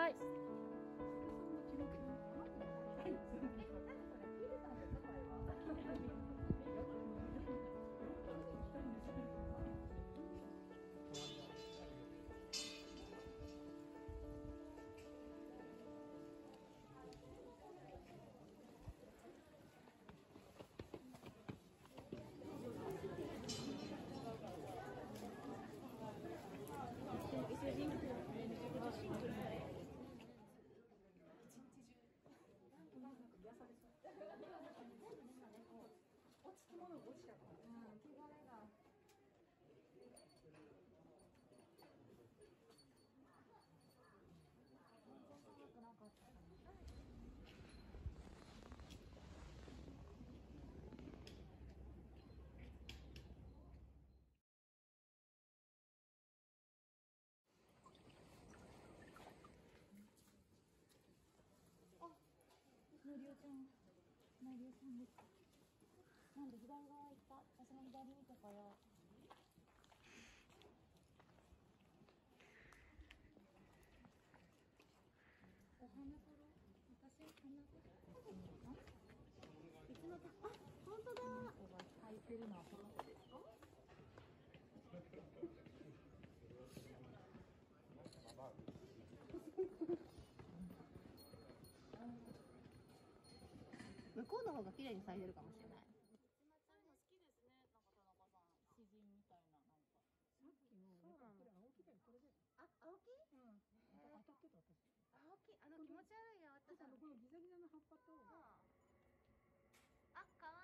い。 のりおちゃん、のりおさんです。なんで左側行った？私の左見てこよう。お花撮ろう。私花撮ろう。いつのと？あ、本当だ。履いてるのはこの子ですか？向こうの方が綺麗に咲いてるかもしれない。そういうの好きですね。なんか田中さん、詩人みたいな、なんか。さっきの、これ青木だよ、これで。あ、青木？うん。当たってた、私。青木、気持ち悪いよ、私。このギザギザの葉っぱと。あ、可